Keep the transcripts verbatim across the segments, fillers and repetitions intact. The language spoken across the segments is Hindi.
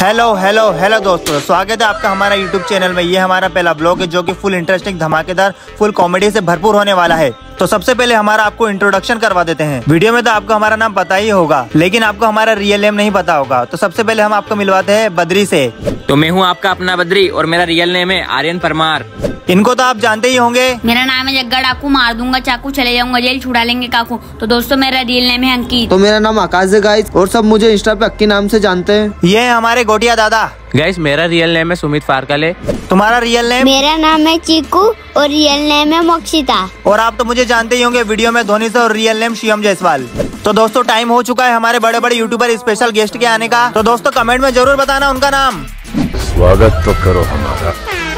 हेलो हेलो हेलो दोस्तों, स्वागत है आपका हमारा यूट्यूब चैनल में। ये हमारा पहला ब्लॉग है जो कि फुल इंटरेस्टिंग, धमाकेदार, फुल कॉमेडी से भरपूर होने वाला है। तो सबसे पहले हमारा आपको इंट्रोडक्शन करवा देते हैं। वीडियो में तो आपको हमारा नाम पता ही होगा, लेकिन आपको हमारा रियल नेम नहीं पता होगा। तो सबसे पहले हम आपको मिलवाते हैं बद्री से। तो मैं हूँ आपका अपना बद्री और मेरा रियल नेम है आर्यन परमार। इनको तो आप जानते ही होंगे। मेरा नाम है जग्गा डाकू, मार दूंगा चाकू, चले जाऊंगा जेल, छुड़ा लेंगे काकू। तो दोस्तों मेरा रियल नेम है अंकित। तो मेरा नाम आकाश है गाइस, और सब मुझे इंस्टा पे अक्की नाम से जानते हैं। ये है हमारे गोटिया दादा। गाइस मेरा रियल नेम है सुमित फारकले। तुम्हारा रियल नेम? मेरा नाम है चीकू और रियल नेम है मोक्षिता। और आप तो मुझे जानते ही होंगे वीडियो में धोनी से, और रियल नेम शिवम जायसवाल। तो दोस्तों टाइम हो चुका है हमारे बड़े बड़े यूट्यूबर स्पेशल गेस्ट के आने का। तो दोस्तों कमेंट में जरूर बताना उनका नाम। स्वागत तो करो हमारा।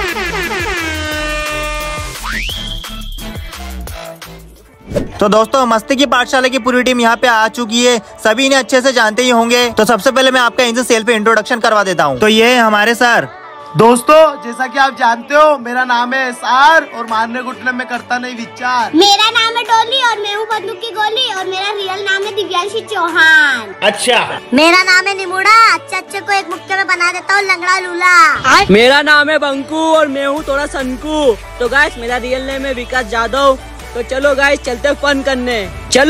तो दोस्तों मस्ती की पाठशाला की पूरी टीम यहाँ पे आ चुकी है। सभी इन्हें अच्छे से जानते ही होंगे। तो सबसे पहले मैं आपका इनसे सेल्फ इंट्रोडक्शन करवा देता हूँ। तो ये है हमारे सर। दोस्तों जैसा कि आप जानते हो, मेरा नाम है एसआर और मारने घुटने में करता नहीं विचार। मेरा नाम है डोली और मैं हूँ बंदूक की गोली, और मेरा रियल नाम है दिव्यांशी चौहान। अच्छा। मेरा नाम है निमुड़ा, अच्छे अच्छे को एक मुक्के में बना देता हूँ लंगड़ा लूला। मेरा नाम है बंकू और मैं हूँ थोड़ा सनकू। तो गाइस मेरा रियल नेम है विकास यादव। तो चलो गाइस चलते फन करने, चलो।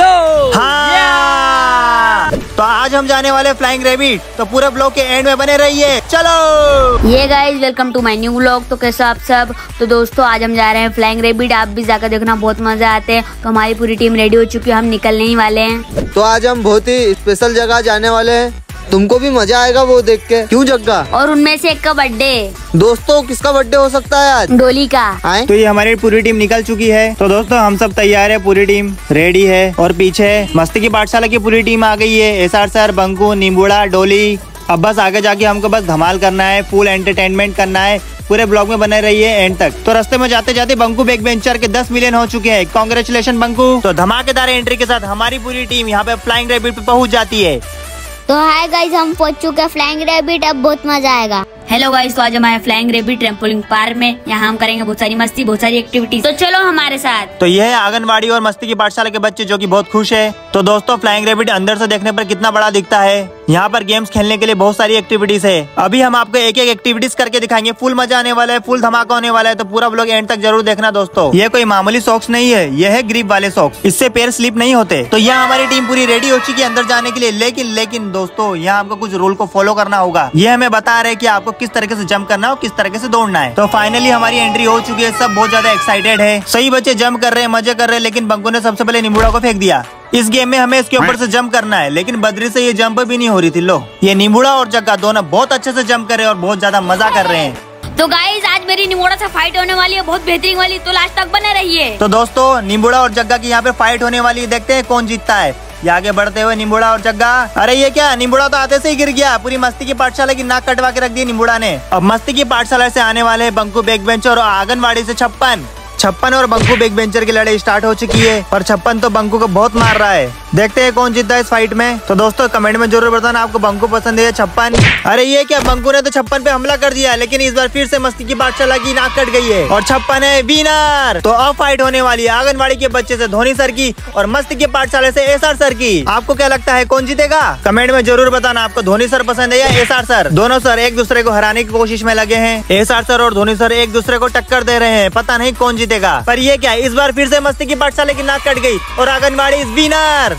हाँ। तो आज हम जाने वाले फ्लाइंग रैबिट। तो पूरे ब्लॉग के एंड में बने रहिए, चलो। ये guys welcome to my new vlog. तो कैसे आप सब? तो दोस्तों आज हम जा रहे हैं फ्लाइंग रैबिट। आप भी जाकर देखना, बहुत मजा आते हैं। तो हमारी पूरी टीम रेडी हो चुकी है, हम निकलने ही वाले हैं। तो आज हम बहुत ही स्पेशल जगह जाने वाले हैं, तुमको भी मजा आएगा वो देख के। क्यों जग्गा? और उनमें से एक का बर्थडे। दोस्तों किसका बर्थडे हो सकता है आज? डोली का। आए? तो ये हमारी पूरी टीम निकल चुकी है। तो दोस्तों हम सब तैयार है, पूरी टीम रेडी है। और पीछे मस्ती की पाठशाला की पूरी टीम आ गई है। एसआर सर, बंकू, नींबूड़ा, डोली। अब बस आगे जाके हमको बस धमाल करना है, फुल एंटरटेनमेंट करना है। पूरे ब्लॉग में बने रहिए एंड तक। तो रास्ते में जाते जाते बंकू बैक बेंचर के दस मिलियन हो चुके हैं। कांग्रेचुलेशन बंकू। तो धमाकेदार एंट्री के साथ हमारी पूरी टीम यहाँ पे फ्लाइंग रैबिट पे पहुँच जाती है। तो हाय गाइस, हम पहुंच चुके हैं फ्लाइंग रैबिट, अब बहुत मजा आएगा। हेलो गाइस, तो आज हमारे फ्लाइंग रैबिट ट्रैम्पोलिन पार्क में। यहाँ हम करेंगे बहुत सारी मस्ती, बहुत सारी एक्टिविटीज। तो चलो हमारे साथ। तो ये है आंगनबाड़ी और मस्ती की पाठशाला के बच्चे जो कि बहुत खुश है। तो दोस्तों फ्लाइंग रैबिट अंदर से देखने पर कितना बड़ा दिखता है। यहाँ पर गेम्स खेलने के लिए बहुत सारी एक्टिविटीज है। अभी हम आपको एक एक एक्टिविटीज करके दिखाएंगे। फुल मजा आने वाला है, फुल धमाका होने वाला है। तो पूरा ब्लॉग एंड तक जरूर देखना दोस्तों। ये कोई मामूली सॉक्स नहीं है, ये है ग्रिप वाले सॉक्स। इससे पैर स्लिप नहीं होते। तो यहाँ हमारी टीम पूरी रेडी हो चुकी है अंदर जाने के लिए। लेकिन लेकिन दोस्तों यहाँ आपको कुछ रूल को फॉलो करना होगा। ये हमें बता रहे कि आपको किस तरीके से जंप करना है और किस तरीके से दौड़ना है। तो फाइनली हमारी एंट्री हो चुकी है। सब बहुत ज्यादा एक्साइटेड है। सही बच्चे जंप कर रहे हैं, मजे कर रहे हैं। लेकिन बंकू ने सबसे पहले नींबूड़ा को फेंक दिया। इस गेम में हमें इसके ऊपर से जंप करना है, लेकिन बद्री से ये जंप भी नहीं हो रही थी। लो ये नींबूड़ा और जग्गा दोनों बहुत अच्छे से जंप कर रहे हैं और बहुत ज्यादा मजा कर रहे हैं। तो गाइस आज मेरी निमोड़ा से फाइट होने वाली है, बहुत बेहतरीन वाली। तो लास्ट तक बने रहिए। तो दोस्तों नींबूड़ा और जग्गा की यहाँ पे फाइट होने वाली है। देखते हैं कौन जीतता है। ये आगे बढ़ते हुए नींबूड़ा और जग्गा। अरे ये क्या, नींबूड़ा तो आते से ही गिर गया। पूरी मस्ती की पाठशाला की नाक कटवा के रख दी नींबूड़ा ने। अब मस्ती की पाठशाला से आने वाले बंकू बैक बेंचर और आंगनबाड़ी से छप्पन। छप्पन और बंकू बैक बेंचर की लड़ाई स्टार्ट हो चुकी है, और छप्पन तो बंकू को बहुत मार रहा है। देखते हैं कौन जीतता है इस फाइट में। तो दोस्तों कमेंट में जरूर बताना आपको बंकू पसंद है या छप्पन। अरे ये क्या, बंकू ने तो छप्पन पे हमला कर दिया, लेकिन इस बार फिर से मस्ती की पाठशाला की नाक कट गई है और छप्पन है विनर। तो अब फाइट होने वाली है आंगनबाड़ी के बच्चे से धोनी सर की, और मस्ती की पाठशाला से एसआर सर की। आपको क्या लगता है कौन जीतेगा? कमेंट में जरूर बताना आपको धोनी सर पसंद है या एसआर सर। दोनों सर एक दूसरे को हराने की कोशिश में लगे हैं। एसआर सर और धोनी सर एक दूसरे को टक्कर दे रहे हैं। पता नहीं कौन जीतेगा। पर ये क्या, इस बार फिर से मस्ती की पाठशाला की नाक कट गई और आंगनबाड़ी इज विनर।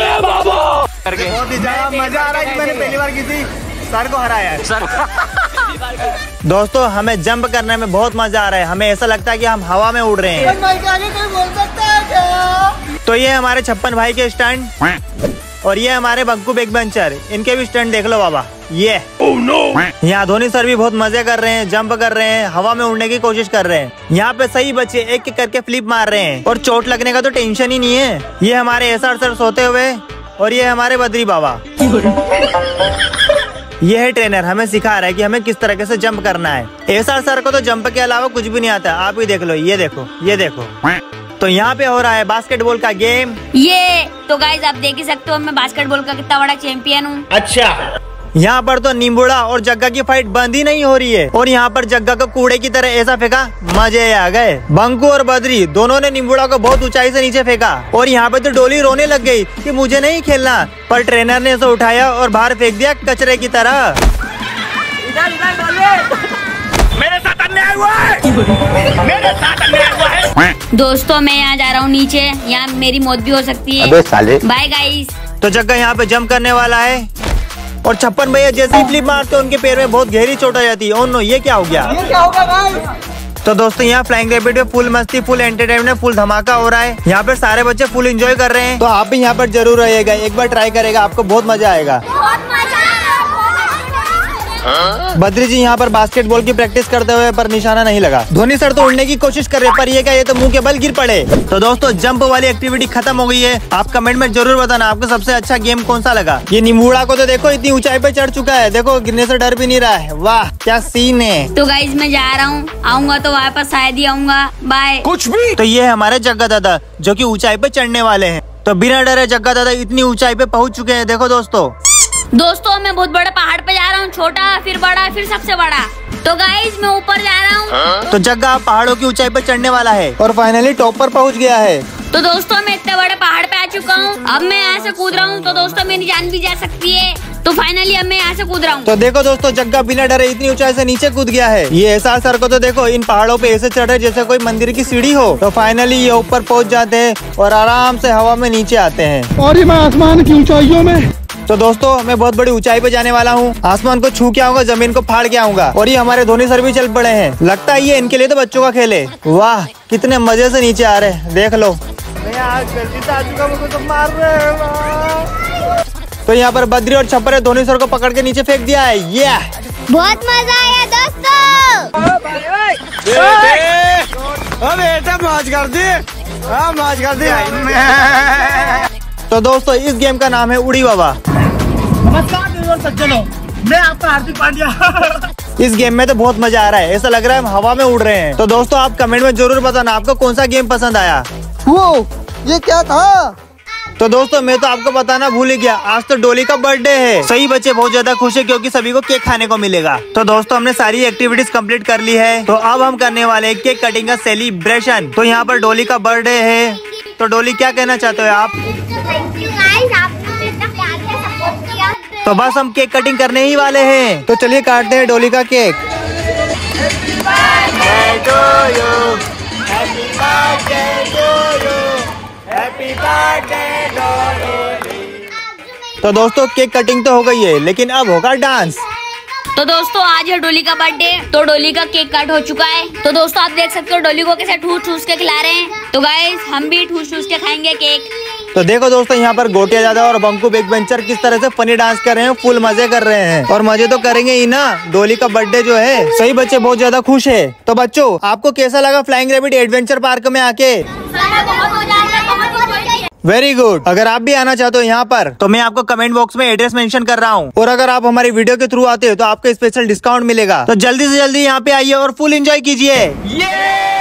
बहुत ही ज्यादा मजा आ रहा है कि मैंने पहली बार किसी सर को हराया है। दोस्तों हमें जंप करने में बहुत मजा आ रहा है। हमें ऐसा लगता है कि हम हवा में उड़ रहे हैं। तो ये हमारे छप्पन भाई के स्टंट, और ये हमारे बंकू बैक बेंचर, इनके भी स्टंट देख लो बाबा। ये oh, no. यहाँ धोनी सर भी बहुत मजे कर रहे हैं, जंप कर रहे हैं, हवा में उड़ने की कोशिश कर रहे हैं। यहाँ पे सही बच्चे एक एक करके फ्लिप मार रहे हैं, और चोट लगने का तो टेंशन ही नहीं है। ये हमारे एसआर सर सोते हुए, और ये हमारे बद्री बाबा। ये है ट्रेनर, हमें सिखा रहा है कि हमें किस तरीके से जंप करना है। एसआर सर को तो जंप के अलावा कुछ भी नहीं आता। आप ही देख लो, ये देखो ये देखो। तो यहाँ पे हो रहा है बास्केटबॉल का गेम। ये तो गाइस आप देख ही सकते हो, मैं बास्केटबॉल का कितना बड़ा चैंपियन हूँ। अच्छा यहाँ पर तो नींबूड़ा और जग्गा की फाइट बंद ही नहीं हो रही है, और यहाँ पर जग्गा को कूड़े की तरह ऐसा फेंका, मजे आ गए। बंकू और बद्री दोनों ने नींबूड़ा को बहुत ऊंचाई से नीचे फेंका, और यहाँ पे तो डोली रोने लग गई कि मुझे नहीं खेलना, पर ट्रेनर ने इसे उठाया और बाहर फेंक दिया कचरे की तरह। इधर इधर डोली। मेरे साथ अन्याय हुआ है, मेरे साथ अन्याय हुआ है। दोस्तों मैं यहाँ जा रहा हूँ नीचे, यहाँ मेरी मौत भी हो सकती है। अबे साले। Bye guys. तो जग्गा यहाँ पे जंप करने वाला है और छप्पन भैया जैसे ही फ्लिप मारते हैं उनके पैर में बहुत गहरी चोट आ जाती है। ओह नो, ये क्या हो गया? ये क्या होगा गाइस? तो दोस्तों यहाँ फ्लाइंग रैपिड में फुल मस्ती, फुल एंटरटेनमेंट, फुल धमाका हो रहा है। यहाँ पे सारे बच्चे फुल एंजॉय कर रहे हैं। तो आप भी यहाँ पर जरूर रहिएगा, एक बार ट्राई करेगा, आपको बहुत मजा आएगा। बद्री जी यहाँ पर बास्केटबॉल की प्रैक्टिस करते हुए पर निशाना नहीं लगा। धोनी सर तो उड़ने की कोशिश कर रहे पर ये क्या, ये तो मुंह के बल गिर पड़े। तो दोस्तों जंप वाली एक्टिविटी खत्म हो गई है। आप कमेंट में जरूर बताना आपको सबसे अच्छा गेम कौन सा लगा। ये निमूड़ा को तो देखो इतनी ऊंचाई पे चढ़ चुका है, देखो गिरने से डर भी नहीं रहा है। वाह क्या सीन है। तो गाइस मैं जा रहा हूँ, आऊंगा तो वापस शायद ही आऊंगा। बाय। कुछ भी। तो ये है हमारे जग्गा दादा जो की ऊंचाई पे चढ़ने वाले हैं। तो बिना डरे जग्गा दादा इतनी ऊंचाई पे पहुँच चुके हैं। देखो दोस्तों दोस्तों मैं बहुत बड़े पहाड़ पे जा रहा हूँ, छोटा फिर बड़ा फिर सबसे बड़ा। तो गाइस मैं ऊपर जा रहा हूँ। तो जग्गा पहाड़ों की ऊंचाई पे चढ़ने वाला है और फाइनली टॉप पर पहुँच गया है। तो दोस्तों मैं इतने बड़े पहाड़ पे आ चुका हूँ, अब मैं यहाँ से कूद रहा हूँ। तो दोस्तों मेरी जान भी जा सकती है। तो फाइनली अब मैं यहाँ से कूद रहा हूँ। तो देखो दोस्तों जग्गा बिना डरे इतनी ऊंचाई से नीचे कूद गया है। ये ऐसा सर को तो देखो इन पहाड़ों पे ऐसे चढ़ रहे जैसे कोई मंदिर की सीढ़ी हो। तो फाइनली ये ऊपर पहुँच जाते हैं और आराम से हवा में नीचे आते हैं। और मैं आसमान की ऊंचाइयों में। तो दोस्तों मैं बहुत बड़ी ऊंचाई पे जाने वाला हूँ, आसमान को छू के आऊंगा, जमीन को फाड़ के आऊंगा। और ये हमारे धोनी सर भी चल पड़े हैं, लगता है ये इनके लिए तो बच्चों का खेल है। वाह कितने मजे से नीचे आ रहे हैं, देख लो। मैं आज गलती से आ चुका, मुझे तो मार रहे हैं। तो यहाँ पर बद्री और छप्पर धोनी सर को पकड़ के नीचे फेंक दिया है। ये बहुत मजा आया दोस्तों। बेटा मौज कर दी, मौज कर दी। तो दोस्तों इस गेम का नाम है उड़ी बाबा। नमस्कार सज्जनों, मैं आपका हार्दिक पांड्या। इस गेम में तो बहुत मजा आ रहा है, ऐसा लग रहा है हम हवा में उड़ रहे हैं। तो दोस्तों आप कमेंट में जरूर बताना आपको कौन सा गेम पसंद आया। वो ये क्या था? तो दोस्तों मैं तो आपको बताना भूल ही गया, आज तो डोली का बर्थडे है। सही बच्चे बहुत ज्यादा खुश है क्योंकि सभी को केक खाने को मिलेगा। तो दोस्तों हमने सारी एक्टिविटीज कंप्लीट कर ली है। तो अब हम करने वाले हैं केक कटिंग का सेलिब्रेशन। तो यहाँ पर डोली का बर्थडे है, तो डोली क्या कहना चाहते हो आप? थैंक यू गाइस, आपने इतना प्यार से सपोर्ट किया। तो बस हम केक कटिंग करने ही वाले हैं। तो चलिए काटते हैं डोली का केक। तो दोस्तों केक कटिंग तो हो गई है, लेकिन अब होगा डांस। तो दोस्तों आज है डोली का बर्थडे, तो डोली का केक कट हो चुका है। तो दोस्तों आप देख सकते हो डोली को कैसे ठूस ठूस के खिला रहे हैं। तो गाइस हम भी ठूस ठूस के खाएंगे केक। तो देखो दोस्तों यहाँ पर गोटिया दादा और बंकू बैक बेंचर किस तरह से फनी डांस कर रहे हैं, फुल मजे कर रहे हैं। और मजे तो करेंगे ही ना, डोली का बर्थडे जो है। सही बच्चे बहुत ज्यादा खुश है। तो बच्चों आपको कैसा लगा फ्लाइंग रैबिट एडवेंचर पार्क में आके? Very good. अगर आप भी आना चाहते हो यहाँ पर तो मैं आपको कमेंट बॉक्स में एड्रेस मेंशन कर रहा हूँ। और अगर आप हमारी वीडियो के थ्रू आते हो तो आपको स्पेशल डिस्काउंट मिलेगा। तो जल्दी से जल्दी यहाँ पे आइए और फुल एंजॉय कीजिए।